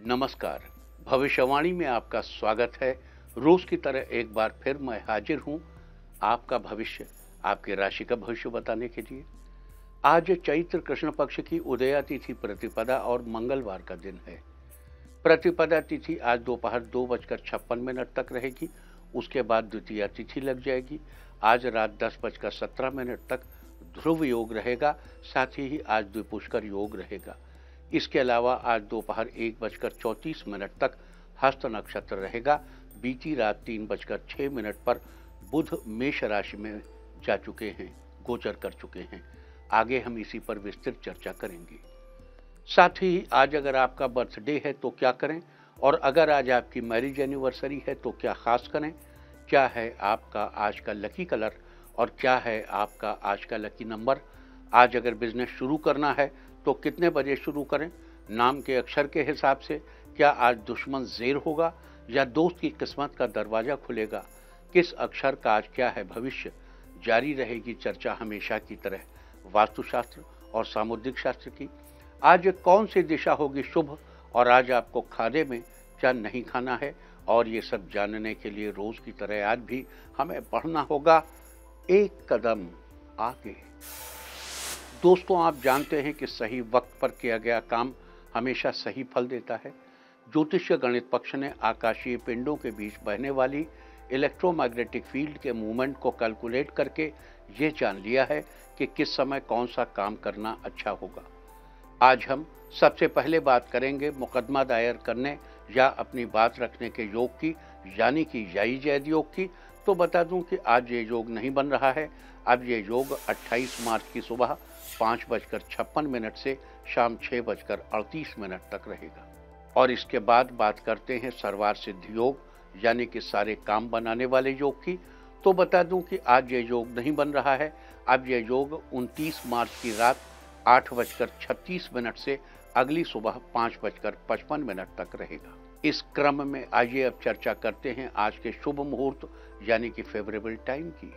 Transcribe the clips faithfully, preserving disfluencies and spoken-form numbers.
नमस्कार। भविष्यवाणी में आपका स्वागत है। रोज की तरह एक बार फिर मैं हाजिर हूं आपका भविष्य, आपकी राशि का भविष्य बताने के लिए। आज चैत्र कृष्ण पक्ष की उदया तिथि प्रतिपदा और मंगलवार का दिन है। प्रतिपदा तिथि आज दोपहर दो बजकर छप्पन मिनट तक रहेगी। उसके बाद द्वितीया तिथि लग जाएगी। आज रात दस बजकर सत्रह मिनट तक ध्रुव योग रहेगा। साथ ही आज द्विपुष्कर योग रहेगा। इसके अलावा आज दोपहर एक बजकर चौंतीस मिनट तक हस्त नक्षत्र रहेगा। बीती रात तीन बजकर छह मिनट पर बुध मेष राशि में जा चुके हैं, गोचर कर चुके हैं। आगे हम इसी पर विस्तृत चर्चा करेंगे। साथ ही आज अगर आपका बर्थडे है तो क्या करें, और अगर आज आपकी मैरिज एनिवर्सरी है तो क्या खास करें, क्या है आपका आज का लकी कलर और क्या है आपका आज का लकी नंबर। आज अगर बिजनेस शुरू करना है तो कितने बजे शुरू करें, नाम के अक्षर के हिसाब से क्या आज दुश्मन ज़ेर होगा या दोस्त की किस्मत का दरवाजा खुलेगा, किस अक्षर का आज क्या है भविष्य। जारी रहेगी चर्चा हमेशा की तरह वास्तुशास्त्र और सामुद्रिक शास्त्र की। आज कौन सी दिशा होगी शुभ और आज आपको खाने में क्या नहीं खाना है, और ये सब जानने के लिए रोज की तरह आज भी हमें बढ़ना होगा एक कदम आगे। दोस्तों, आप जानते हैं कि सही वक्त पर किया गया काम हमेशा सही फल देता है। ज्योतिष गणित पक्ष ने आकाशीय पिंडों के बीच बहने वाली इलेक्ट्रोमैग्नेटिक फील्ड के मूवमेंट को कैलकुलेट करके ये जान लिया है कि किस समय कौन सा काम करना अच्छा होगा। आज हम सबसे पहले बात करेंगे मुकदमा दायर करने या अपनी बात रखने के योग की, यानी कि याई जैद योग की। तो बता दूं कि आज ये योग नहीं बन रहा है। अब ये योग अट्ठाईस मार्च की सुबह पाँच बजकर छप्पन मिनट से शाम छः बजकर अड़तीस मिनट तक रहेगा। और इसके बाद बात करते हैं सर्वार सिद्धि योग, यानी कि सारे काम बनाने वाले योग की। तो बता दूं कि आज ये योग नहीं बन रहा है। अब ये योग उनतीस मार्च की रात आठ बजकर छत्तीस मिनट से अगली सुबह पाँच बजकर पचपन मिनट तक रहेगा। इस क्रम में आइए अब चर्चा करते हैं आज के शुभ मुहूर्त यानी कि फेवरेबल टाइम की।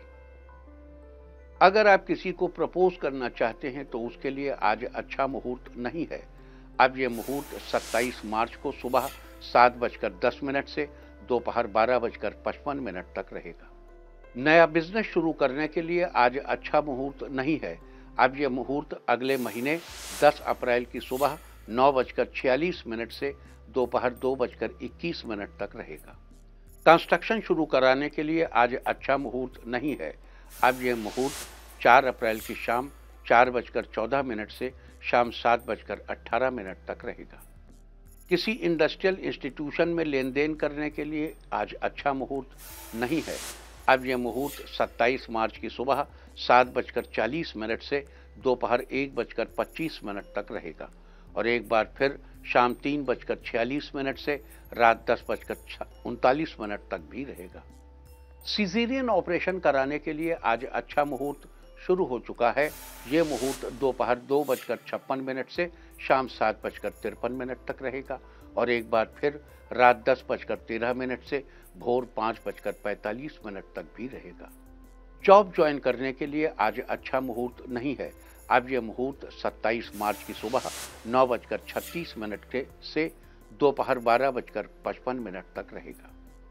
अगर आप किसी को प्रपोज करना चाहते हैं तो उसके लिए आज अच्छा मुहूर्त नहीं है। अब यह मुहूर्त सत्ताईस मार्च को सुबह सात बजकर दस मिनट से दोपहर बारह बजकर पचपन मिनट तक रहेगा। नया बिजनेस शुरू करने के लिए आज अच्छा मुहूर्त नहीं है। अब यह मुहूर्त अगले महीने दस अप्रैल की सुबह नौ बजकर छियालीस मिनट से दोपहर दो बजकर इक्कीस मिनट तक रहेगा। कंस्ट्रक्शन शुरू कराने के लिए आज अच्छा मुहूर्त नहीं है। अब यह मुहूर्त चार अप्रैल की शाम चार बजकर चौदह मिनट से शाम सात बजकर अट्ठारह मिनट तक रहेगा। किसी इंडस्ट्रियल इंस्टीट्यूशन में लेन देन करने के लिए आज अच्छा मुहूर्त नहीं है। अब यह मुहूर्त सत्ताईस मार्च की सुबह सात बजकर चालीस मिनट से दोपहर एक बजकर पच्चीस मिनट तक रहेगा, और एक बार फिर शाम तीन बजकर छियालीस मिनट से रात दस बजकर उनतालीस मिनट तक भी रहेगा। सीजेरियन ऑपरेशन कराने के लिए आज अच्छा मुहूर्त शुरू हो चुका है। ये मुहूर्त दोपहर दो बजकर छप्पन मिनट से शाम सात बजकर तिरपन मिनट तक रहेगा, और एक बार फिर रात दस बजकर तेरह मिनट से भोर पाँच बजकर पैंतालीस मिनट तक भी रहेगा। जॉब ज्वाइन करने के लिए आज अच्छा मुहूर्त नहीं है। अब यह मुहूर्त सत्ताईस मार्च की सुबह नौ बजकर छत्तीस मिनट से दोपहर बारह बजकर पचपन मिनट तक रहेगा।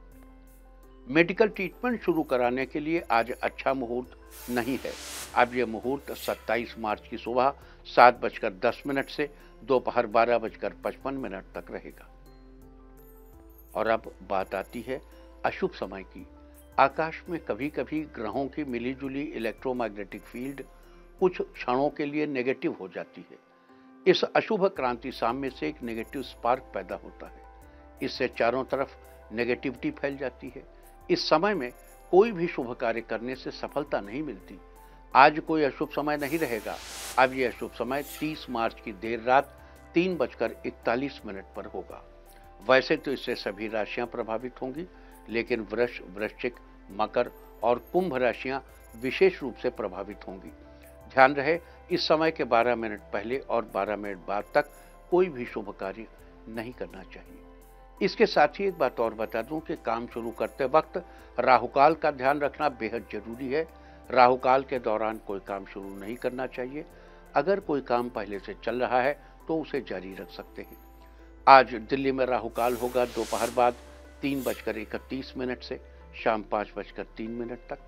मेडिकल ट्रीटमेंट शुरू कराने के लिए आज अच्छा मुहूर्त नहीं है। अब यह मुहूर्त सत्ताईस मार्च की सुबह सात बजकर दस मिनट से दोपहर बारह बजकर पचपन मिनट तक रहेगा। और अब बात आती है अशुभ समय की। आकाश में कभी कभी ग्रहों की मिलीजुली इलेक्ट्रोमैग्नेटिक फील्ड कुछ क्षणों के लिए नेगेटिव हो जाती है। इस अशुभ क्रांति साम्य से एक नेगेटिव स्पार्क पैदा होता है। इससे चारों तरफ नेगेटिविटी फैल जाती है। इस समय में कोई भी शुभ कार्य करने से सफलता नहीं मिलती। आज कोई अशुभ समय नहीं रहेगा। अब यह अशुभ समय तीस मार्च की देर रात तीन बजकर इकतालीस मिनट पर होगा। वैसे तो इससे सभी राशियां प्रभावित होंगी, लेकिन वृष, वृश्चिक, मकर और कुंभ राशियां विशेष रूप से प्रभावित होंगी। ध्यान रहे, इस समय के बारह मिनट पहले और बारह मिनट बाद तक कोई भी शुभ कार्य नहीं करना चाहिए। इसके साथ ही एक बात और बता दूं कि काम शुरू करते वक्त राहुकाल का ध्यान रखना बेहद जरूरी है। राहुकाल के दौरान कोई काम शुरू नहीं करना चाहिए। अगर कोई काम पहले से चल रहा है तो उसे जारी रख सकते हैं। आज दिल्ली में राहु काल होगा दोपहर बाद तीन बजकर इकतीस मिनट से शाम पांच बजकर तीन मिनट तक।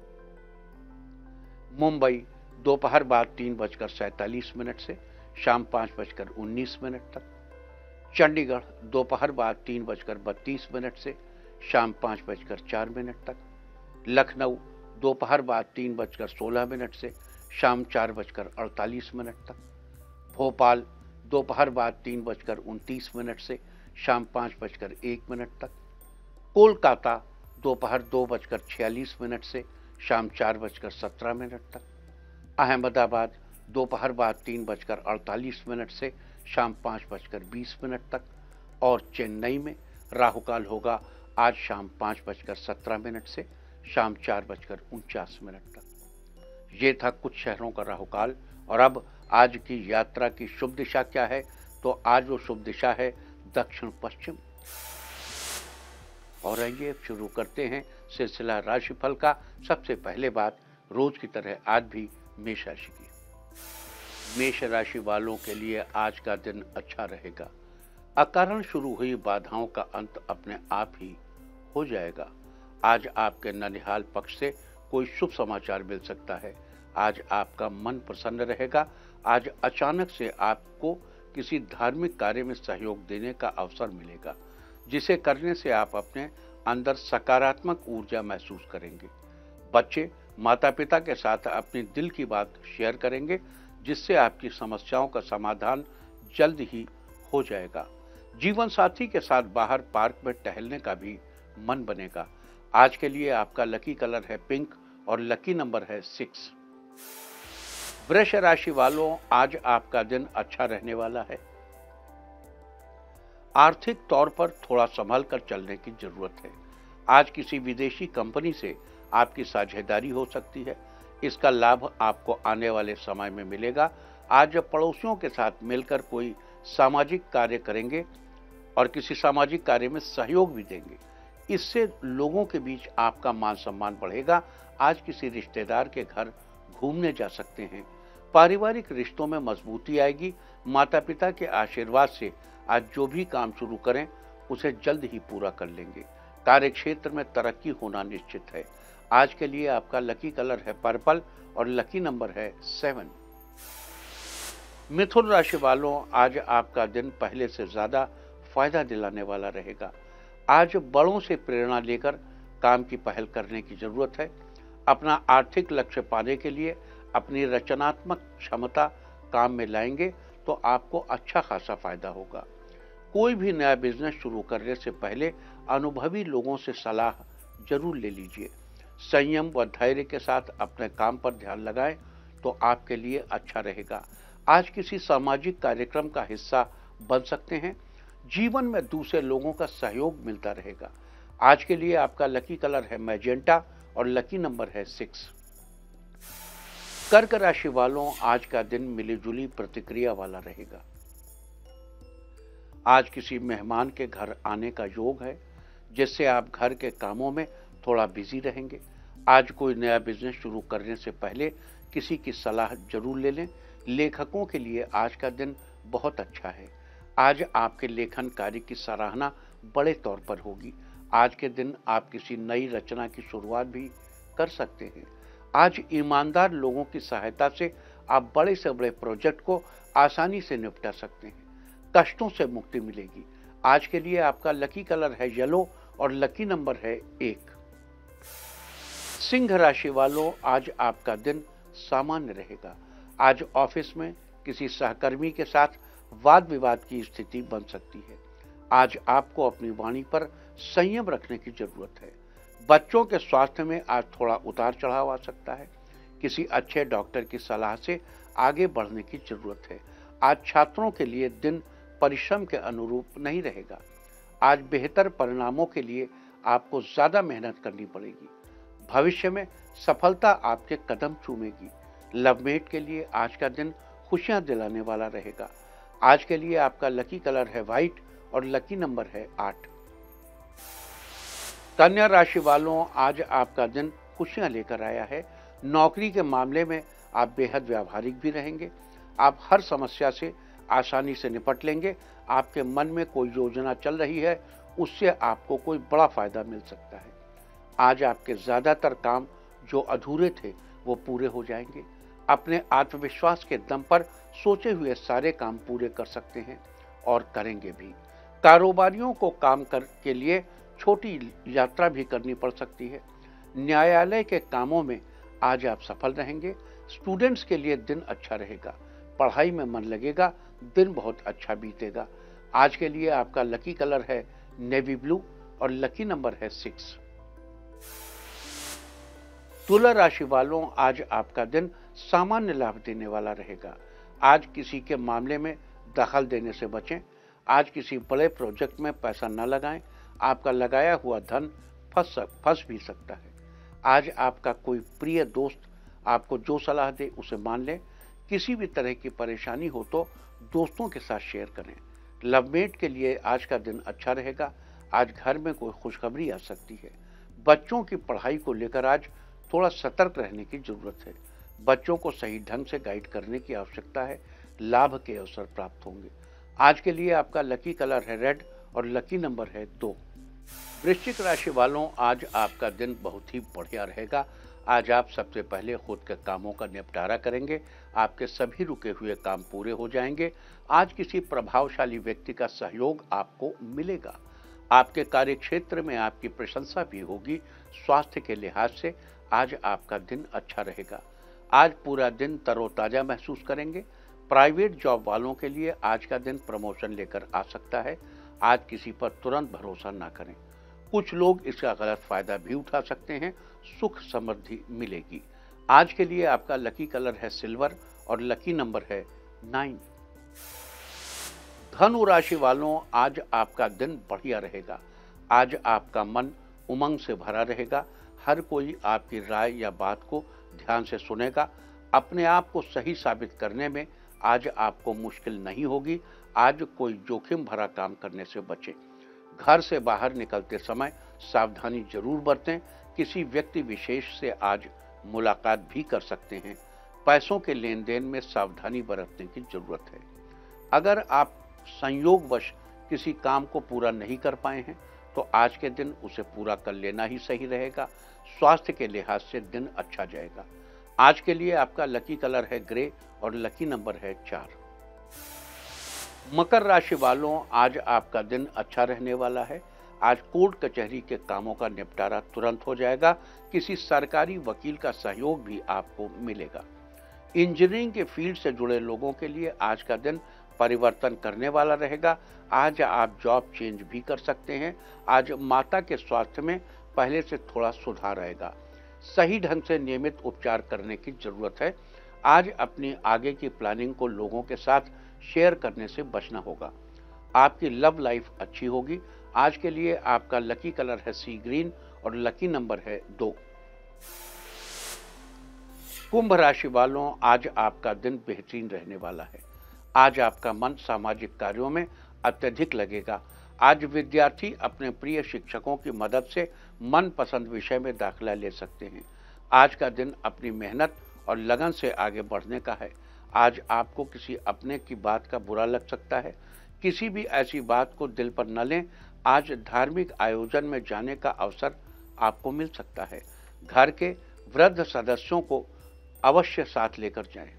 मुंबई दोपहर बाद तीन बजकर सैंतालीस मिनट से शाम पांच बजकर उन्नीस मिनट तक। चंडीगढ़ दोपहर बाद तीन बजकर बत्तीस मिनट से शाम पांच बजकर चार मिनट तक। लखनऊ दोपहर बाद तीन बजकर सोलह मिनट से शाम चार बजकर अड़तालीस मिनट तक। भोपाल दोपहर बाद तीन बजकर उनतीस मिनट से शाम पांच बजकर एक मिनट तक। कोलकाता दोपहर दो बजकर छियालीस मिनट से शाम चार बजकर सत्रह मिनट तक। अहमदाबाद दोपहर बाद तीन बजकर अड़तालीस मिनट से शाम पाँच बजकर बीस मिनट तक। और चेन्नई में राहु काल होगा आज शाम पाँच बजकर सत्रह मिनट से शाम चार बजकर उनचास मिनट तक। ये था कुछ शहरों का राहु काल। और अब आज की यात्रा की शुभ दिशा क्या है, तो आज वो शुभ दिशा है दक्षिण पश्चिम। और आइए शुरू करते हैं सिलसिला राशिफल का। सबसे पहले बात रोज की तरह आज भी मेष राशि की। मेष राशि वालों के लिए आज का दिन अच्छा रहेगा। अकारण शुरू हुई बाधाओं का अंत अपने आप ही हो जाएगा। आज आपके ननिहाल पक्ष से कोई शुभ समाचार मिल सकता है। आज आपका मन प्रसन्न रहेगा। आज अचानक से आपको किसी धार्मिक कार्य में सहयोग देने का अवसर मिलेगा, जिसे करने से आप अपने अंदर सकारात्मक ऊर्जा महसूस करेंगे। बच्चे माता पिता के साथ अपनी दिल की बात शेयर करेंगे, जिससे आपकी समस्याओं का समाधान जल्द ही हो जाएगा। जीवन साथी के साथ बाहर पार्क में टहलने का भी मन बनेगा। आज के लिए आपका लकी कलर है पिंक और लकी नंबर है सिक्स। वृष राशि वालों, आज आपका दिन अच्छा रहने वाला है। आर्थिक तौर पर थोड़ा संभल कर चलने की जरूरत है। आज किसी विदेशी कंपनी से आपकी साझेदारी हो सकती है। इसका लाभ आपको आने वाले समय में मिलेगा। आज पड़ोसियों के साथ मिलकर कोई सामाजिक कार्य करेंगे और किसी सामाजिक कार्य में सहयोग भी देंगे। इससे लोगों के बीच आपका मान सम्मान बढ़ेगा। आज किसी रिश्तेदार के घर घूमने जा सकते हैं। पारिवारिक रिश्तों में मजबूती आएगी। माता पिता के आशीर्वाद से आज जो भी काम शुरू करें उसे जल्द ही पूरा कर लेंगे। कार्य क्षेत्र में तरक्की होना निश्चित है। आज के लिए आपका लकी कलर है पर्पल और लकी नंबर है सेवन। मिथुन राशि वालों, आज आपका दिन पहले से ज्यादा फायदा दिलाने वाला रहेगा। आज बड़ों से प्रेरणा लेकर काम की पहल करने की जरूरत है। अपना आर्थिक लक्ष्य पाने के लिए अपनी रचनात्मक क्षमता काम में लाएंगे तो आपको अच्छा खासा फायदा होगा। कोई भी नया बिजनेस शुरू करने से पहले अनुभवी लोगों से सलाह जरूर ले लीजिए। संयम व धैर्य के साथ अपने काम पर ध्यान लगाएं तो आपके लिए अच्छा रहेगा। आज किसी सामाजिक कार्यक्रम का हिस्सा बन सकते हैं। जीवन में दूसरे लोगों का सहयोग मिलता रहेगा। आज के लिए आपका लकी कलर है मैजेंटा और लकी नंबर है सिक्स। कर्क राशि वालों, आज का दिन मिलीजुली प्रतिक्रिया वाला रहेगा। आज किसी मेहमान के घर आने का योग है, जिससे आप घर के कामों में थोड़ा बिजी रहेंगे। आज कोई नया बिजनेस शुरू करने से पहले किसी की सलाह जरूर ले लें। लेखकों के लिए आज का दिन बहुत अच्छा है। आज आपके लेखन कार्य की सराहना बड़े तौर पर होगी। आज के दिन आप किसी नई रचना की शुरुआत भी कर सकते हैं। आज ईमानदार लोगों की सहायता से आप बड़े से बड़े प्रोजेक्ट को आसानी से निपटा सकते हैं। कष्टों से मुक्ति मिलेगी। आज के लिए आपका लकी कलर है येलो और लकी नंबर है एक। सिंह राशि वालों, आज आपका दिन सामान्य रहेगा। आज ऑफिस में किसी सहकर्मी के साथ वाद विवाद की स्थिति बन सकती है। आज आपको अपनी वाणी पर संयम रखने की जरूरत है। बच्चों के स्वास्थ्य में आज थोड़ा उतार चढ़ाव आ सकता है। किसी अच्छे डॉक्टर की सलाह से आगे बढ़ने की जरूरत है। आज छात्रों के लिए दिन परिश्रम के अनुरूप नहीं रहेगा। आज बेहतर परिणामों के लिए आपको ज्यादा मेहनत करनी पड़ेगी। भविष्य में सफलता आपके कदम चूमेगी। लवमेट के लिए आज का दिन खुशियां दिलाने वाला रहेगा। आज के लिए आपका लकी कलर है व्हाइट और लकी नंबर है आठ। कन्या राशि वालों, आज आपका दिन खुशियां लेकर आया है। नौकरी के मामले में आप बेहद व्यावहारिक भी रहेंगे। आप हर समस्या से आसानी से निपट लेंगे। आपके मन में कोई योजना चल रही है, उससे आपको कोई बड़ा फायदा मिल सकता है। आज आपके ज़्यादातर काम जो अधूरे थे वो पूरे हो जाएंगे। अपने आत्मविश्वास के दम पर सोचे हुए सारे काम पूरे कर सकते हैं और करेंगे भी। कारोबारियों को काम कर के लिए छोटी यात्रा भी करनी पड़ सकती है। न्यायालय के कामों में आज आप सफल रहेंगे। स्टूडेंट्स के लिए दिन अच्छा रहेगा, पढ़ाई में मन लगेगा, दिन बहुत अच्छा बीतेगा। आज के लिए आपका लकी कलर है नेवी ब्लू और लकी नंबर है सिक्स। तुला राशि वालों, आज आपका दिन सामान्य लाभ देने वाला रहेगा। आज किसी के मामले में दखल देने से बचें। आज किसी बड़े प्रोजेक्ट में पैसा न लगाएं। आपका लगाया हुआ धन फंस फंस भी सकता है। आज आपका कोई प्रिय दोस्त आपको जो सलाह दे उसे मान लें। किसी भी तरह की परेशानी हो तो दोस्तों के साथ शेयर करें। लवमेट के लिए आज का दिन अच्छा रहेगा। आज घर में कोई खुशखबरी आ सकती है। बच्चों की पढ़ाई को लेकर आज थोड़ा सतर्क रहने की जरूरत है। बच्चों को सही ढंग से गाइड करने की आवश्यकता है। लाभ के अवसर प्राप्त होंगे। आज के लिए आपका लकी कलर है रेड और लकी नंबर है दो। वृश्चिक राशि वालों, आज आपका दिन बहुत ही बढ़िया रहेगा। आज आप सबसे पहले खुद के कामों का निपटारा करेंगे। आपके सभी रुके हुए काम पूरे हो जाएंगे। आज किसी प्रभावशाली व्यक्ति का सहयोग आपको मिलेगा। आपके कार्य क्षेत्र में आपकी प्रशंसा भी होगी। स्वास्थ्य के लिहाज से आज आपका दिन अच्छा रहेगा। आज पूरा दिन तरोताजा महसूस करेंगे। प्राइवेट जॉब वालों के लिए आज का दिन प्रमोशन लेकर आ सकता है। आज किसी पर तुरंत भरोसा ना करें। कुछ लोग इसका गलत फायदा भी उठा सकते हैं। सुख समृद्धि मिलेगी। आज के लिए आपका लकी कलर है सिल्वर और लकी नंबर है नाइन। धनु राशि वालों, आज आपका दिन बढ़िया रहेगा। आज आपका मन उमंग से भरा रहेगा। हर कोई आपकी राय या बात को ध्यान से सुनेगा। अपने आप को सही साबित करने में आज आपको मुश्किल नहीं होगी। आज कोई जोखिम भरा काम करने से बचें। घर से बाहर निकलते समय सावधानी जरूर बरतें। किसी व्यक्ति विशेष से आज मुलाकात भी कर सकते हैं। पैसों के लेन देन में सावधानी बरतने की जरूरत है। अगर आप संयोगवश किसी काम को पूरा नहीं कर पाए हैं तो आज के दिन उसे पूरा कर लेना ही सही रहेगा। स्वास्थ्य के लिहाज से दिन अच्छा जाएगा। आज के लिए आपका लकी कलर है ग्रे और लकी नंबर है चार। मकर राशि वालों, आज आपका दिन अच्छा रहने वाला है। आज कोर्ट कचहरी के कामों का निपटारा तुरंत हो जाएगा। किसी सरकारी वकील का सहयोग भी आपको मिलेगा। इंजीनियरिंग के फील्ड से जुड़े लोगों के लिए आज का दिन परिवर्तन करने वाला रहेगा। आज आप जॉब चेंज भी कर सकते हैं। आज माता के स्वास्थ्य में पहले से थोड़ा सुधार आएगा। सही ढंग से नियमित उपचार करने की जरूरत है। आज अपनी आगे की प्लानिंग को लोगों के साथ शेयर करने से बचना होगा। आपकी लव लाइफ अच्छी होगी। आज के लिए आपका लकी कलर है सी ग्रीन और लकी नंबर है दो। कुंभ राशि वालों, आज आपका दिन बेहतरीन रहने वाला है। आज आपका मन सामाजिक कार्यों में अत्यधिक लगेगा। आज विद्यार्थी अपने प्रिय शिक्षकों की मदद से मनपसंद विषय में दाखिला ले सकते हैं। आज का दिन अपनी मेहनत और लगन से आगे बढ़ने का है। आज आपको किसी अपने की बात का बुरा लग सकता है। किसी भी ऐसी बात को दिल पर न लें। आज धार्मिक आयोजन में जाने का अवसर आपको मिल सकता है। घर के वृद्ध सदस्यों को अवश्य साथ लेकर जाएं।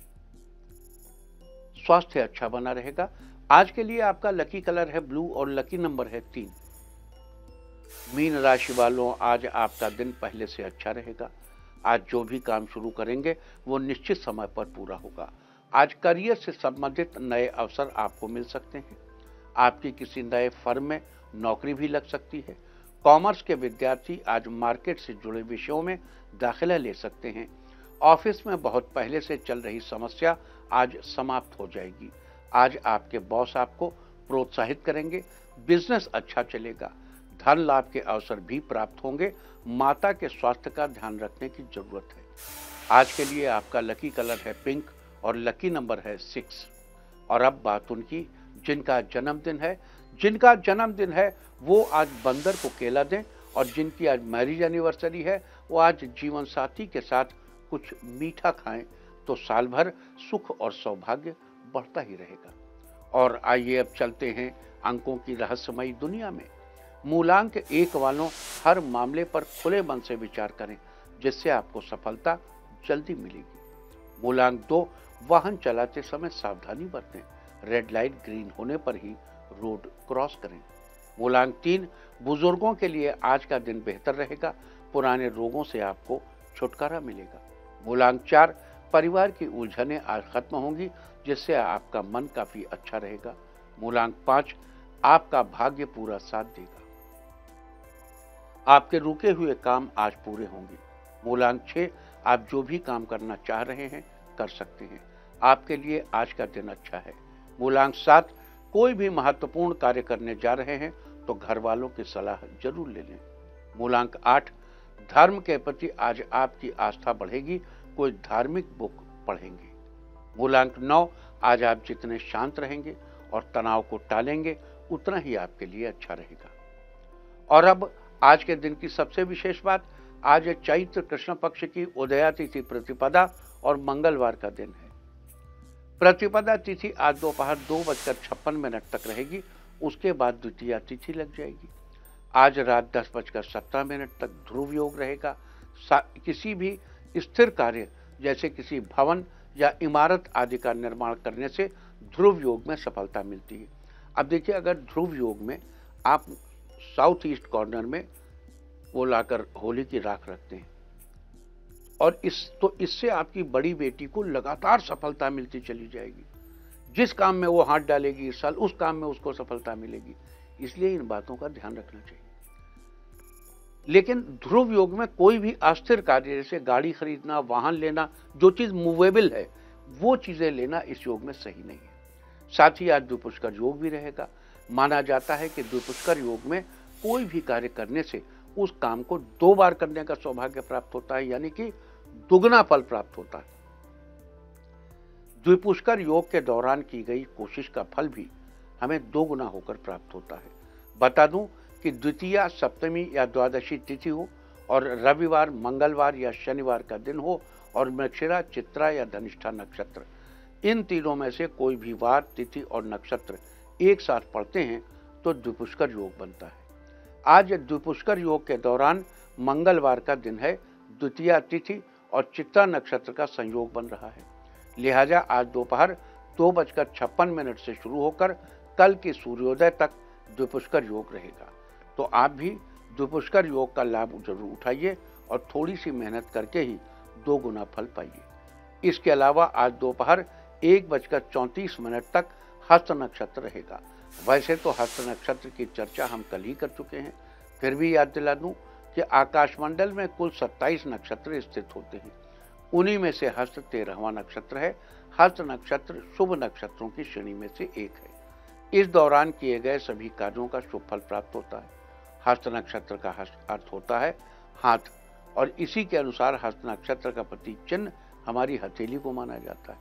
स्वास्थ्य अच्छा बना रहेगा। आज के लिए आपका लकी कलर है ब्लू और लकी नंबर है तीन। मीन राशि वालों, आज आपका दिन पहले से अच्छा रहेगा। आज जो भी काम शुरू करेंगे वो निश्चित समय पर पूरा होगा। आज करियर से संबंधित नए अवसर आपको मिल सकते हैं। आपकी किसी नए फर्म में नौकरी भी लग सकती है। कॉमर्स के विद्यार्थी आज मार्केट से जुड़े विषयों में दाखिला ले सकते हैं। ऑफिस में बहुत पहले से चल रही समस्या आज समाप्त हो जाएगी। आज आपके बॉस आपको प्रोत्साहित करेंगे। बिजनेस अच्छा चलेगा। धन लाभ के अवसर भी प्राप्त होंगे। माता के स्वास्थ्य का ध्यान रखने की जरूरत है। आज के लिए आपका लकी कलर है पिंक और लकी नंबर है सिक्स। और अब बात उनकी जिनका जन्मदिन है। जिनका जन्मदिन है वो आज बंदर को केला दें, और जिनकी आज मैरिज एनिवर्सरी है वो आज जीवन साथी के साथ कुछ मीठा खाएं, तो साल भर सुख और सौभाग्य बढ़ता ही रहेगा। और आइए अब चलते हैं अंकों की रहस्यमयी दुनिया में। मूलांक एक वालों हर मामले पर खुले मन से विचार करें, जिससे आपको सफलता जल्दी मिलेगी। मूलांक दो, वाहन चलाते समय सावधानी बरतें, रेड लाइट ग्रीन होने पर ही रोड क्रॉस करें। मूलांक तीन, बुजुर्गों के लिए आज का दिन बेहतर रहेगा, पुराने रोगों से आपको छुटकारा मिलेगा। मूलांक चार, परिवार की उलझनें आज खत्म होंगी, जिससे आपका मन काफी अच्छा रहेगा। मूलांक पांच, आपका भाग्य पूरा साथ देगा, आपके रुके हुए काम आज पूरे होंगे। मूलांक छह, आप जो भी काम करना चाह रहे हैं कर सकते हैं, आपके लिए आज का दिन अच्छा है। मूलांक सात, कोई भी महत्वपूर्ण कार्य करने जा रहे हैं तो घर वालों की सलाह जरूर ले लें। मूलांक आठ, धर्म के प्रति आज आपकी आस्था बढ़ेगी, कोई धार्मिक बुक पढ़ेंगे। मूलांक नौ, आज आप जितने शांत रहेंगे और तनाव को टालेंगे उतना ही आपके लिए अच्छा रहेगा। और अब आज के दिन की सबसे विशेष बात, आज चैत्र कृष्ण पक्ष की उदया तिथि प्रतिपदा और मंगलवार का दिन है। प्रतिपदा तिथि आज दोपहर दो बजकर छप्पन मिनट तक रहेगी, उसके बाद द्वितीया तिथि लग जाएगी। आज रात दस बजकर सत्रह मिनट तक ध्रुव योग रहेगा। किसी भी स्थिर कार्य जैसे किसी भवन या इमारत आदि का निर्माण करने से ध्रुव योग में सफलता मिलती है। अब देखिए, अगर ध्रुव योग में आप साउथ ईस्ट कॉर्नर में वो लाकर होली की राख रखते हैं और इस तो इससे आपकी बड़ी बेटी को लगातार सफलता मिलती चली जाएगी। जिस काम में वो हाथ डालेगी इस साल, उस काम में उसको सफलता मिलेगी। इसलिए इन बातों का ध्यान रखना चाहिए। लेकिन ध्रुव योग में कोई भी अस्थिर कार्य जैसे गाड़ी खरीदना, वाहन लेना, जो चीज मूवेबल है वो चीजें लेना इस योग में सही नहीं है। साथ ही आज द्विपुष्कर योग भी रहेगा। माना जाता है कि द्विपुष्कर योग में कोई भी कार्य करने से उस काम को दो बार करने का सौभाग्य प्राप्त होता है, यानी कि दुगना फल प्राप्त होता है। द्विपुष्कर योग के दौरान की गई कोशिश का फल भी हमें दो गुना होकर प्राप्त होता है। बता दूं कि द्वितीया, सप्तमी या द्वादशी तिथि हो और रविवार, मंगलवार या शनिवार का दिन हो और मृगशिरा, चित्रा या धनिष्ठा नक्षत्र, इन तीनों में से कोई भी वार, तिथि और नक्षत्र एक साथ पड़ते हैं तो द्विपुष्कर योग बनता है। आज द्विपुष्कर योग के दौरान मंगलवार का दिन है, द्वितीया तिथि और चित्रा नक्षत्र का संयोग बन रहा है। लिहाजा आज दोपहर दो बजकर छप्पन मिनट से शुरू होकर कल के सूर्योदय तक द्विपुष्कर योग रहेगा। तो आप भी द्विपुष्कर योग का लाभ जरूर उठाइए और थोड़ी सी मेहनत करके ही दो गुना फल पाइए। इसके अलावा आज दोपहर एक बजकर चौंतीस मिनट तक हस्त नक्षत्र रहेगा। वैसे तो हस्त नक्षत्र की चर्चा हम कल ही कर चुके हैं, फिर भी याद दिला दूं कि आकाशमंडल में कुल सत्ताईस नक्षत्र स्थित होते हैं। उन्हीं में से हस्त तेरहवां नक्षत्र है। हस्त नक्षत्र शुभ नक्षत्रों की श्रेणी में से एक है। इस दौरान किए गए सभी कार्यों का शुभ फल प्राप्त होता है। हस्त नक्षत्र का अर्थ होता है हाथ, और इसी के अनुसार हस्त नक्षत्र का प्रतीक चिन्ह हमारी हथेली को माना जाता है,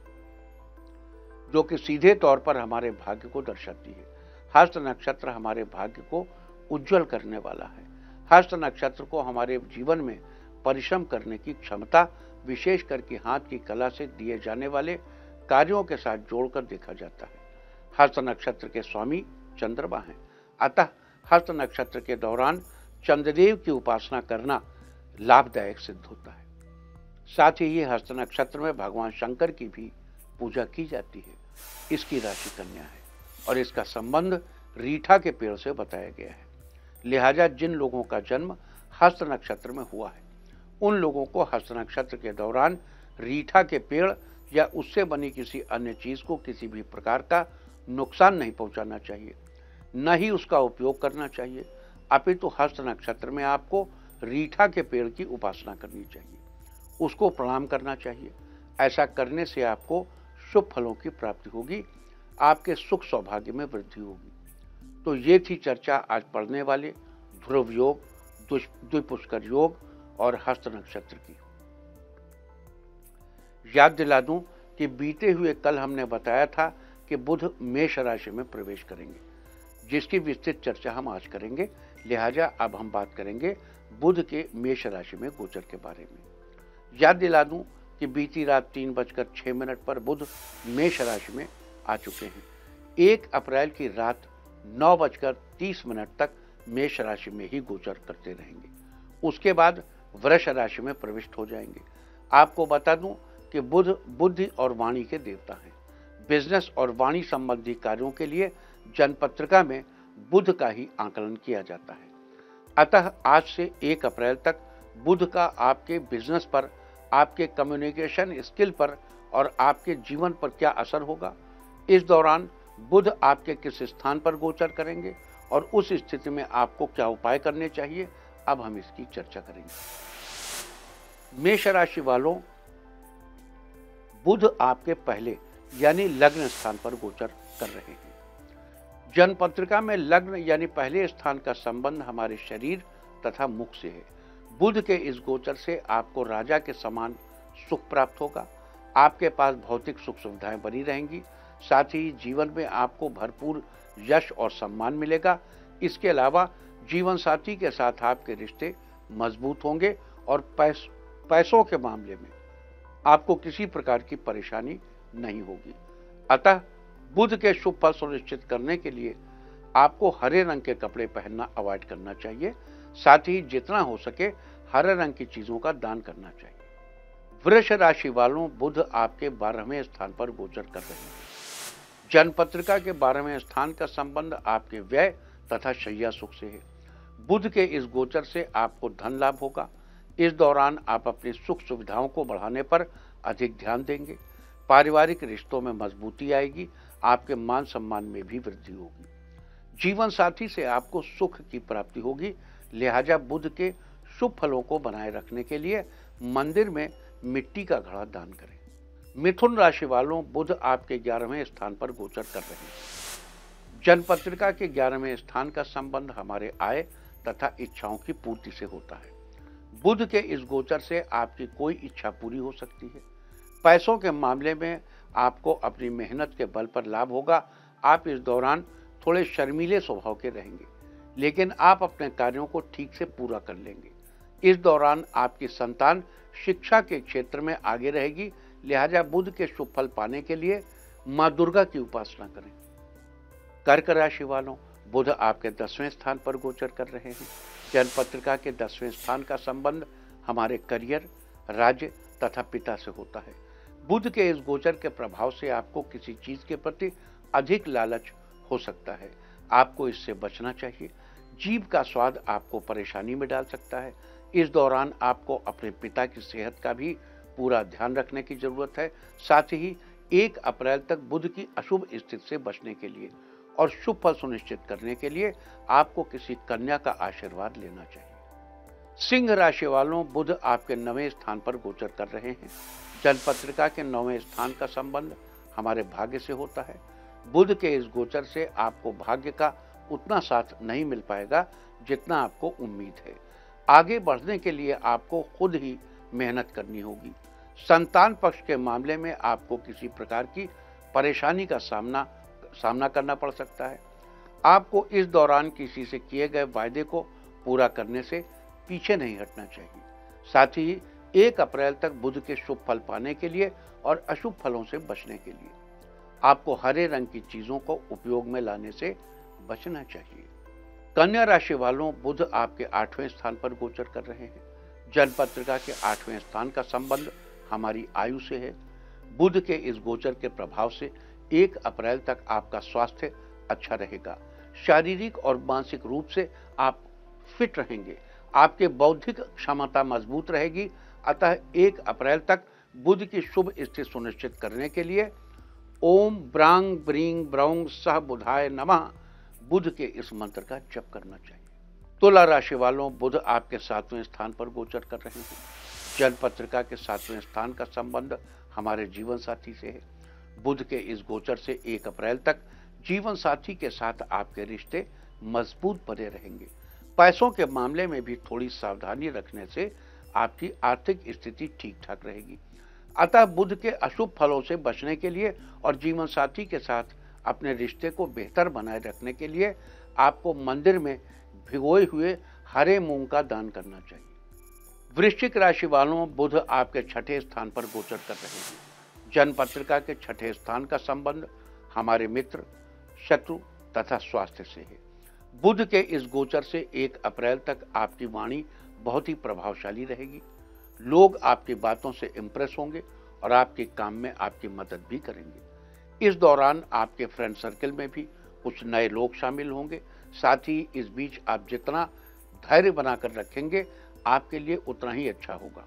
जो कि सीधे तौर पर हमारे भाग्य को दर्शाती है। हस्त नक्षत्र हमारे भाग्य को उज्जवल करने वाला है। हस्त नक्षत्र को हमारे जीवन में परिश्रम करने की क्षमता, विशेष करके हाथ की कला से दिए जाने वाले कार्यों के साथ जोड़कर देखा जाता है। हस्त नक्षत्र के स्वामी चंद्रमा हैं, अतः हस्त नक्षत्र के दौरान चंद्रदेव की उपासना करना लाभदायक सिद्ध होता है। साथ ही ये हस्त नक्षत्र में भगवान शंकर की भी पूजा की जाती है। इसकी राशि कन्या है और इसका संबंध रीठा के पेड़ से बताया गया है। लिहाजा जिन लोगों का जन्म हस्त नक्षत्र में हुआ है, उन लोगों को हस्त नक्षत्र के दौरान रीठा के पेड़ या उससे बनी किसी अन्य चीज को किसी भी प्रकार का नुकसान नहीं पहुंचाना चाहिए, न ही उसका उपयोग करना चाहिए। अपितु हस्त नक्षत्र में आपको रीठा के पेड़ की उपासना करनी चाहिए, उसको प्रणाम करना चाहिए। ऐसा करने से आपको शुभ फलों की प्राप्ति होगी, आपके सुख सौभाग्य में वृद्धि होगी। तो ये थी चर्चा आज पढ़ने वाले ध्रुव योग, द्विपुष्कर योग और हस्त नक्षत्र की। याद दिला दूं कि बीते हुए कल हमने बताया था कि बुध मेष राशि में प्रवेश करेंगे, जिसकी विस्तृत चर्चा हम आज करेंगे। लिहाजा अब हम बात करेंगे बुध के मेष राशि में गोचर के बारे में। याद दिला दूं कि बीती रात तीन बजकर छह मिनट पर बुध मेष राशि में आ चुके हैं। एक अप्रैल की रात नौ बजकर तीस मिनट तक मेष राशि में ही गोचर करते रहेंगे। उसके बाद वृष राशि में प्रविष्ट हो जाएंगे। आपको बता दूं कि बुध बुद्धि और वाणी के देवता हैं। बिजनेस और वाणी संबंधी कार्यों के लिए जनपत्रिका में बुध का ही आकलन किया जाता है। अतः आज से एक अप्रैल तक बुध का आपके बिजनेस पर, आपके कम्युनिकेशन स्किल पर और आपके जीवन पर क्या असर होगा, इस दौरान बुध आपके किस स्थान पर गोचर करेंगे और उस स्थिति में आपको क्या उपाय करने चाहिए, अब हम इसकी चर्चा करेंगे। मेष राशि वालों, बुध आपके पहले यानी लग्न स्थान पर गोचर कर रहे हैं। जनपत्रिका में लग्न यानी पहले स्थान का संबंध हमारे शरीर तथा मुख से है। बुध के इस गोचर से आपको राजा के समान सुख प्राप्त होगा। आपके पास भौतिक सुख सुविधाएं बनी रहेंगी। साथ ही जीवन में आपको भरपूर यश और सम्मान मिलेगा। इसके अलावा जीवन साथी के साथ आपके रिश्ते मजबूत होंगे और पैस, पैसों के मामले में आपको किसी प्रकार की परेशानी नहीं होगी। अतः बुध के शुभ फल सुनिश्चित करने के लिए आपको हरे रंग के कपड़े पहनना अवॉइड करना चाहिए। साथ ही जितना हो सके हरे रंग की चीजों का दान करना चाहिए। वृष राशि वालों, बुध आपके बारहवें स्थान पर गोचर कर रहे हैं। जनपत्रिका के बारहवें स्थान का संबंध आपके व्यय तथा शैया सुख से है। बुध के इस गोचर से आपको धन लाभ होगा। इस दौरान आप अपनी सुख सुविधाओं को बढ़ाने पर अधिक ध्यान देंगे। पारिवारिक रिश्तों में मजबूती आएगी। आपके मान सम्मान में भी वृद्धि होगी। जीवन साथी से आपको सुख की प्राप्ति होगी। लिहाजा बुध के शुभ फलों को बनाए रखने के लिए मंदिर में मिट्टी का घड़ा दान करें। मिथुन राशि वालों, बुध आपके ग्यारहवें स्थान पर गोचर कर रहे हैं। जनपत्रिका के ग्यारहवें स्थान का संबंध हमारे आय तथा इच्छाओं की पूर्ति से होता है। बुध के इस गोचर से आपकी कोई इच्छा पूरी हो सकती है। पैसों के मामले में आपको अपनी मेहनत के बल पर लाभ होगा। आप इस दौरान थोड़े शर्मीले स्वभाव के रहेंगे, लेकिन आप अपने कार्यों को ठीक से पूरा कर लेंगे। इस दौरान आपकी संतान शिक्षा के क्षेत्र में आगे रहेगी। लिहाजा बुध के शुभ फल पाने के लिए मां दुर्गा की उपासना करें। कर्क राशि वालों, बुध आपके दसवें स्थान पर गोचर कर रहे हैं। जनपत्रिका के दसवें स्थान का संबंध हमारे करियर, राज्य तथा पिता से होता है। बुध के इस गोचर के प्रभाव से आपको किसी चीज के प्रति अधिक लालच हो सकता है। आपको इससे बचना चाहिए। जीभ का स्वाद आपको परेशानी में डाल सकता है। इस दौरान आपको अपने पिता की सेहत का भी पूरा ध्यान रखने की जरूरत है। साथ ही एक अप्रैल तक बुध की अशुभ स्थिति से बचने के लिए और शुभ फल सुनिश्चित करने के लिए आपको किसी कन्या का आशीर्वाद लेना चाहिए। सिंह राशि वालों, बुध आपके नवें स्थान पर गोचर कर रहे हैं। जनपत्रिका के नौवें स्थान का संबंध हमारे भाग्य से होता है। बुध के इस गोचर से आपको भाग्य का उतना साथ नहीं मिल पाएगा जितना आपको उम्मीद है। आगे बढ़ने के लिए आपको खुद ही मेहनत करनी होगी। संतान पक्ष के मामले में आपको किसी प्रकार की परेशानी का सामना सामना करना पड़ सकता है। आपको इस दौरान किसी से किए गए वायदे को पूरा करने से पीछे नहीं हटना चाहिए। साथ ही एक अप्रैल तक बुध के शुभ फल पाने के लिए और अशुभ फलों से बचने के लिए आपको हरे रंग की चीजों को उपयोग में लाने से बचना चाहिए। कन्या राशि वालों, बुध आपके आठवें स्थान पर गोचर कर रहे हैं। जनपत्रिका के आठवें स्थान का संबंध हमारी आयु से है। बुध के इस गोचर के प्रभाव से एक अप्रैल तक आपका स्वास्थ्य अच्छा रहेगा। शारीरिक और मानसिक रूप से आप फिट रहेंगे। आपके बौद्धिक क्षमता मजबूत रहेगी। अतः एक अप्रैल तक बुध की शुभ स्थिति सुनिश्चित करने के लिए ओम ब्रांग ब्रींग ब्रौंग सह बुधाय नमः बुध के इस मंत्र का जप करना चाहिए। तुला राशि वालों, बुध आपके सातवें स्थान पर गोचर कर रहे हैं। जनपत्रिका के सातवें स्थान का संबंध हमारे जीवन साथी से है। बुध के इस गोचर से एक अप्रैल तक जीवन साथी के साथ आपके रिश्ते मजबूत बने रहेंगे। पैसों के मामले में भी थोड़ी सावधानी रखने से आपकी आर्थिक स्थिति ठीक ठाक रहेगी। अतः बुध के अशुभ फलों से बचने के लिए और जीवन साथी के साथ अपने रिश्ते को बेहतर बनाए रखने के लिए आपको मंदिर में भिगोए हुए हरे मूंग का दान करना चाहिए। वृश्चिक राशि वालों, बुध आपके छठे स्थान पर गोचर कर रहे हैं। जनपत्रिका के छठे स्थान का संबंध हमारे मित्र, शत्रु तथा स्वास्थ्य से है। बुध के इस गोचर से एक अप्रैल तक आपकी वाणी बहुत ही प्रभावशाली रहेगी। लोग आपकी बातों से इंप्रेस होंगे और आपके काम में आपकी मदद भी करेंगे। इस दौरान आपके फ्रेंड सर्कल में भी कुछ नए लोग शामिल होंगे। साथ ही इस बीच आप जितना धैर्य बनाकर रखेंगे आपके लिए उतना ही अच्छा होगा।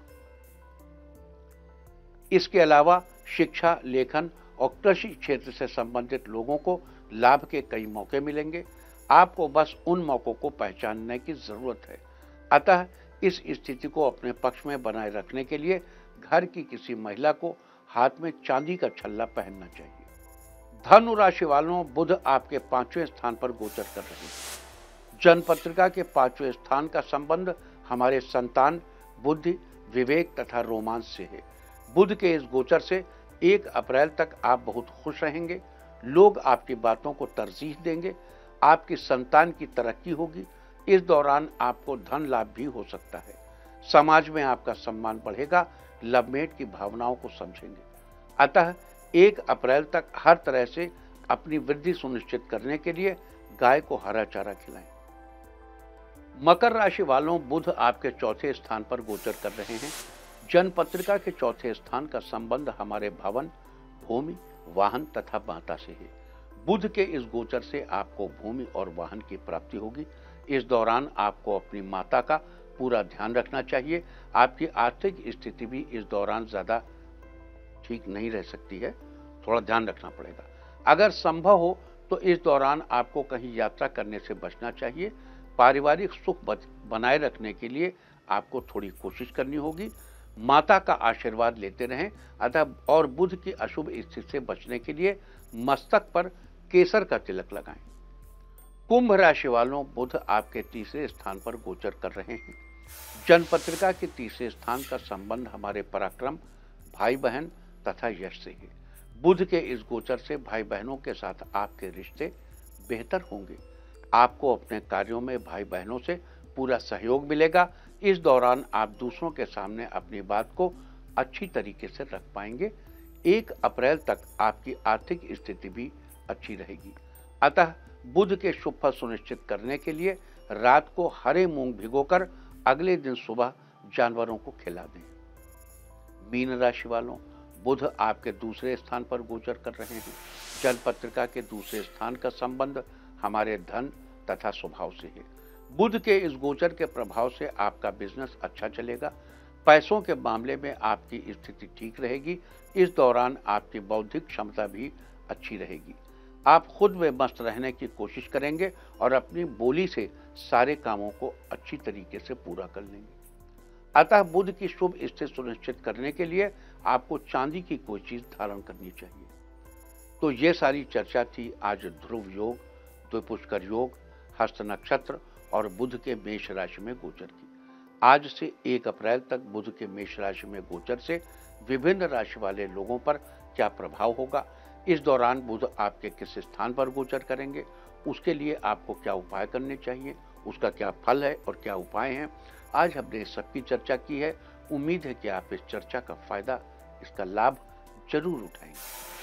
इसके अलावा शिक्षा, लेखन और कृषि क्षेत्र से संबंधित लोगों को लाभ के कई मौके मिलेंगे। आपको बस उन मौकों को पहचानने की जरूरत है। अतः इस स्थिति को अपने पक्ष में बनाए रखने के लिए घर की किसी महिला को हाथ में चांदी का छल्ला पहनना चाहिए। धनु राशि वालों, बुध आपके पांचवें स्थान पर गोचर कर रहे हैं। जन्म पत्रिका के पांचवें स्थान का संबंध हमारे संतान, बुद्धि, विवेक तथा रोमांस से है। बुध के इस गोचर से एक अप्रैल तक आप बहुत खुश रहेंगे। लोग आपकी बातों को तरजीह देंगे। आपकी संतान की तरक्की होगी। इस दौरान आपको धन लाभ भी हो सकता है। समाज में आपका सम्मान बढ़ेगा। लवमेट की भावनाओं को समझेंगे। अतः एक अप्रैल तक हर तरह से अपनी वृद्धि सुनिश्चित करने के लिए गाय को हरा चारा खिलाएं। मकर राशि वालों, बुध आपके चौथे स्थान पर गोचर कर रहे हैं। जन्म पत्रिका के चौथे स्थान का संबंध हमारे भवन, भूमि, वाहन तथा माता से है। बुध के इस गोचर से आपको भूमि और वाहन की प्राप्ति होगी। इस दौरान आपको अपनी माता का पूरा ध्यान रखना चाहिए। आपकी आर्थिक स्थिति भी इस दौरान ज्यादा ठीक नहीं रह सकती है, थोड़ा ध्यान रखना पड़ेगा। अगर संभव हो तो इस दौरान आपको कहीं यात्रा करने से बचना चाहिए। पारिवारिक सुख बनाए रखने के लिए आपको थोड़ी कोशिश करनी होगी। माता का आशीर्वाद लेते रहें। अतः और बुध की अशुभ स्थिति से बचने के लिए मस्तक पर केसर का तिलक लगाएं। कुंभ राशि वालों, बुध आपके तीसरे स्थान पर गोचर कर रहे हैं। जन्म पत्रिका के तीसरे स्थान का संबंध हमारे पराक्रम, भाई बहन तथा यश से है। बुध के इस गोचर से भाई बहनों के साथ आपके रिश्ते बेहतर होंगे। आपको अपने कार्यों में भाई बहनों से पूरा सहयोग मिलेगा। इस दौरान आप दूसरों के सामने अपनी बात को अच्छी तरीके से रख पाएंगे। एक अप्रैल तक आपकी आर्थिक स्थिति भी अच्छी रहेगी। अतः बुध के शुभ फल सुनिश्चित करने के लिए रात को हरे मूंग भिगोकर अगले दिन सुबह जानवरों को खिला दें। मीन राशि वालों, बुध आपके दूसरे स्थान पर गोचर कर रहे हैं। जन्म पत्रिका के दूसरे स्थान का संबंध हमारे धन तथा स्वभाव से है। बुध के इस गोचर के प्रभाव से आपका बिजनेस अच्छा चलेगा। पैसों के मामले में आपकी स्थिति ठीक रहेगी। इस दौरान आपकी बौद्धिक क्षमता भी अच्छी रहेगी। आप खुद में मस्त रहने की कोशिश करेंगे और अपनी बोली से सारे कामों को अच्छी तरीके से पूरा कर लेंगे। अतः बुध की शुभ स्थिति सुनिश्चित करने के लिए आपको चांदी की कोई चीज धारण करनी चाहिए। तो ये सारी चर्चा थी आज ध्रुव योग, द्विपुष्कर योग, हस्त नक्षत्र और बुध के मेष राशि में गोचर की। आज से एक अप्रैल तक बुध के मेष राशि में गोचर से विभिन्न राशि वाले लोगों पर क्या प्रभाव होगा, इस दौरान बुध आपके किस स्थान पर गोचर करेंगे, उसके लिए आपको क्या उपाय करने चाहिए, उसका क्या फल है और क्या उपाय हैं, आज हमने इस सबकी चर्चा की है। उम्मीद है कि आप इस चर्चा का फायदा, इसका लाभ जरूर उठाएंगे।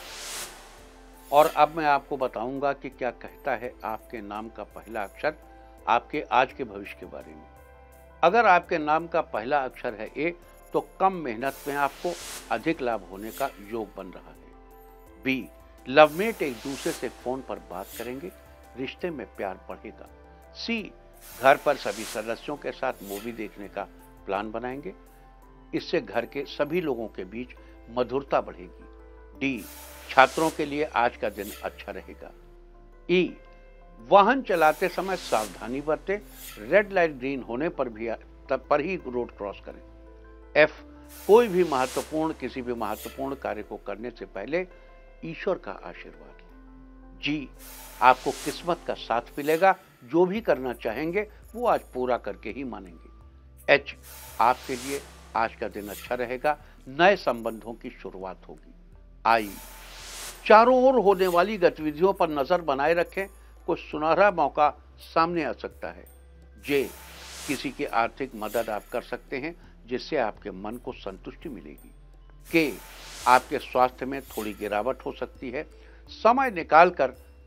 और अब मैं आपको बताऊंगा कि क्या कहता है आपके नाम का पहला अक्षर आपके आज के भविष्य के बारे में। अगर आपके नाम का पहला अक्षर है ए, तो कम मेहनत में आपको अधिक लाभ होने का योग बन रहा है। बी, लवमेट एक दूसरे से फोन पर बात करेंगे, रिश्ते में प्यार बढ़ेगा। सी, घर पर सभी सदस्यों के साथ मूवी देखने का प्लान बनाएंगे, इससे घर के सभी लोगों के बीच मधुरता बढ़ेगी। डी, छात्रों के लिए आज का दिन अच्छा रहेगा। ई, वाहन चलाते समय सावधानी बरतें, रेड लाइट ग्रीन होने पर भी तब पर ही रोड क्रॉस करें। एफ, कोई भी महत्वपूर्ण किसी भी महत्वपूर्ण कार्य को करने से पहले ईश्वर का आशीर्वाद लें। जी, आपको किस्मत का साथ मिलेगा, जो भी करना चाहेंगे वो आज पूरा करके ही मानेंगे। एच, आपके लिए आज का दिन अच्छा रहेगा, नए संबंधों की शुरुआत होगी। आई, चारों ओर होने वाली गतिविधियों पर नजर बनाए रखें, कोई सुनहरा मौका सामने आ सकता है। जे, किसी की आर्थिक मदद आप कर सकते हैं जिससे आपके मन को संतुष्टि मिलेगी। के, आपके स्वास्थ्य में थोड़ी गिरावट हो सकती है, समय निकालकर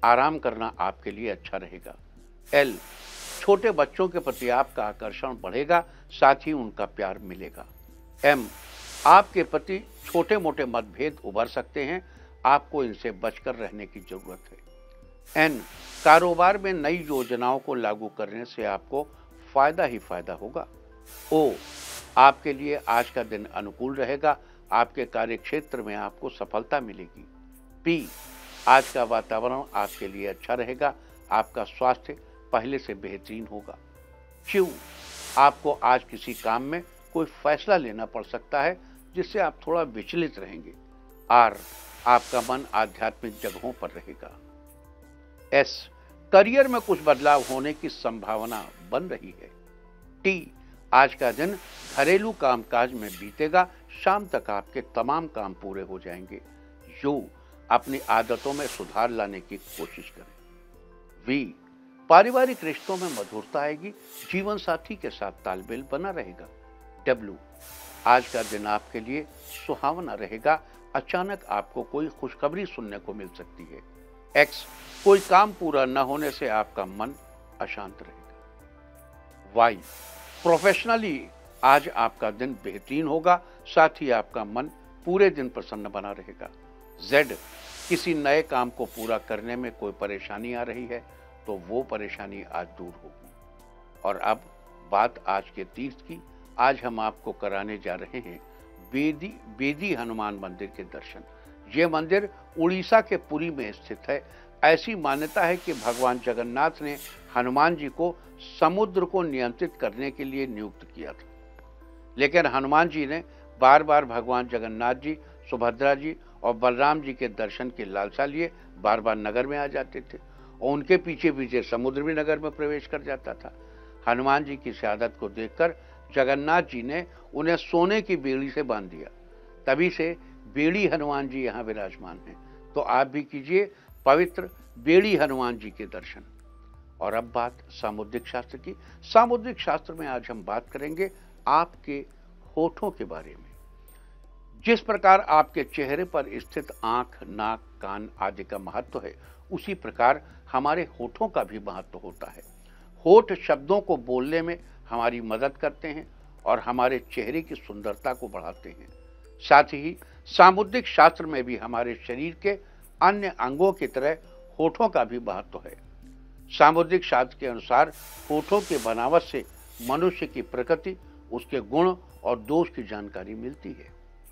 आराम करना आपके लिए अच्छा रहेगा। एल, छोटे बच्चों के प्रति आपका आकर्षण बढ़ेगा, साथ ही उनका प्यार मिलेगा। एम, आपके प्रति छोटे मोटे मतभेद उभर सकते हैं, आपको इनसे बचकर रहने की जरूरत है। एन, कारोबार में नई योजनाओं को लागू करने से आपको फायदा ही फायदा होगा। ओ, आपके लिए आज का दिन अनुकूल रहेगा, आपके कार्य क्षेत्र में आपको सफलता मिलेगी। पी, आज का वातावरण आपके लिए अच्छा रहेगा, आपका स्वास्थ्य पहले से बेहतरीन होगा। क्यू, आपको आज किसी काम में कोई फैसला लेना पड़ सकता है, जिससे आप थोड़ा विचलित रहेंगे। आर, आपका मन आध्यात्मिक जगहों पर रहेगा। एस, करियर में कुछ बदलाव होने की संभावना बन रही है। टी, आज का दिन घरेलू कामकाज में बीतेगा, शाम तक आपके तमाम काम पूरे हो जाएंगे। यू, अपनी आदतों में सुधार लाने की कोशिश करें। वी, पारिवारिक रिश्तों में मधुरता आएगी, जीवन साथी के साथ तालमेल बना रहेगा। डब्ल्यू, आज का दिन आपके लिए सुहावना रहेगा, अचानक आपको कोई खुशखबरी सुनने को मिल सकती है। एक्स, कोई काम पूरा न होने से आपका मन अशांत रहेगा। वाई, प्रोफेशनली आज आपका दिन बेहतरीन होगा, साथ ही आपका मन पूरे दिन प्रसन्न बना रहेगा। जेड, किसी नए काम को पूरा करने में कोई परेशानी आ रही है तो वो परेशानी आज दूर होगी। और अब बात आज के तीर्थ की। आज हम आपको कराने जा रहे हैं बेदी बेदी हनुमान मंदिर के दर्शन। ये मंदिर उड़ीसा के पुरी में स्थित है। ऐसी मान्यता है कि भगवान जगन्नाथ ने हनुमान जी को समुद्र को नियंत्रित करने के लिए नियुक्त किया था, लेकिन हनुमान जी ने बार बार भगवान जगन्नाथ जी, सुभद्रा जी और बलराम जी के दर्शन की लालसा लिए बार बार नगर में आ जाते थे और उनके पीछे पीछे समुद्र भी नगर में प्रवेश कर जाता था। हनुमान जी की शहादत को देखकर जगन्नाथ जी ने उन्हें सोने की बेड़ी से बांध दिया। तभी से बेड़ी हनुमान जी यहाँ विराजमान हैं। तो आप भी कीजिए पवित्र बेड़ी हनुमान जी के दर्शन। और अब बात सामुद्रिक शास्त्र की। सामुद्रिक शास्त्र में आज हम बात करेंगे आपके होठों के बारे में। जिस प्रकार आपके चेहरे पर स्थित आंख, नाक, कान आदि का महत्व है, उसी प्रकार हमारे होठों का भी महत्व होता है। होठ शब्दों को बोलने में हमारी मदद करते हैं और हमारे चेहरे की सुंदरता को बढ़ाते हैं। साथ ही सामुद्रिक शास्त्र में भी हमारे शरीर के अन्य अंगों की तरह होठों का भी महत्व है। सामुद्रिक शास्त्र के अनुसार होठों की बनावट से मनुष्य की प्रकृति, उसके गुण और दोष की जानकारी मिलती है।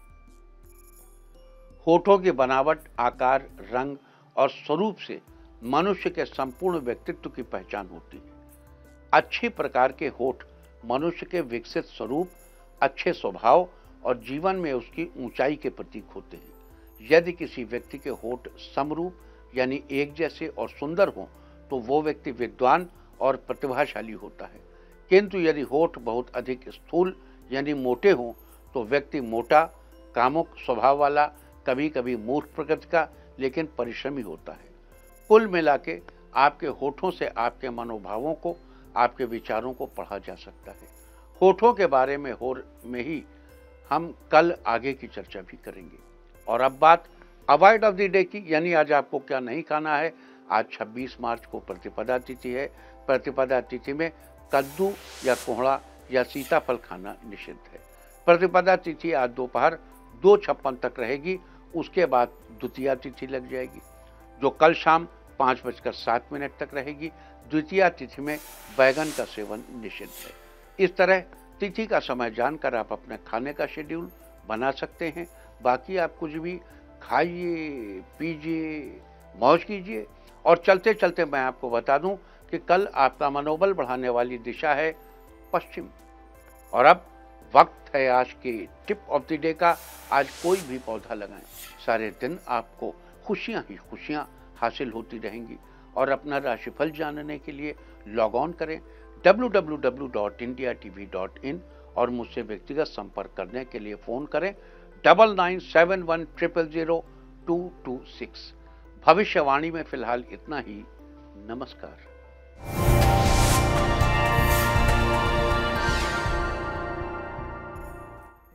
होठों की बनावट, आकार, रंग और स्वरूप से मनुष्य के संपूर्ण व्यक्तित्व की पहचान होती है। अच्छे प्रकार के होठ मनुष्य के विकसित स्वरूप, अच्छे स्वभाव और जीवन में उसकी ऊंचाई के प्रतीक होते हैं। यदि किसी व्यक्ति के होठ समरूप यानी एक जैसे और सुंदर हों तो वो व्यक्ति विद्वान और प्रतिभाशाली होता है, किंतु यदि होठ बहुत अधिक स्थूल यानी मोटे हों तो व्यक्ति मोटा, कामुक स्वभाव वाला, कभी कभी मूर्ख प्रकृति का, लेकिन परिश्रमी होता है। कुल मिला के आपके होठों से आपके मनोभावों को, आपके विचारों को पढ़ा जा सकता है। होठों के बारे में हो में ही हम कल आगे की चर्चा भी करेंगे। और अब बात अवॉइड ऑफ द डे की, यानी आज आपको क्या नहीं खाना है। आज छब्बीस मार्च को प्रतिपदा तिथि है। प्रतिपदा तिथि में कद्दू या कोहड़ा या सीताफल खाना निषिद्ध है। प्रतिपदा तिथि आज दोपहर दो छप्पन तक रहेगी, उसके बाद द्वितीया तिथि लग जाएगी, जो कल शाम पाँच बजकर सात मिनट तक रहेगी। द्वितीया तिथि में बैगन का सेवन निषिद्ध है। इस तरह तिथि का समय जानकर आप अपने खाने का शेड्यूल बना सकते हैं। बाकी आप कुछ भी खाइए, पीजिए, मौज कीजिए। और चलते चलते मैं आपको बता दूं कि कल आपका मनोबल बढ़ाने वाली दिशा है पश्चिम। और अब वक्त है आज के टिप ऑफ द डे का। आज कोई भी पौधा लगाएं, सारे दिन आपको खुशियां ही खुशियां हासिल होती रहेंगी। और अपना राशिफल जानने के लिए लॉग ऑन करें W W W dot India T V dot in और मुझसे व्यक्तिगत संपर्क करने के लिए फोन करें double nine seven one triple zero two two six. भविष्यवाणी में फिलहाल इतना ही। नमस्कार।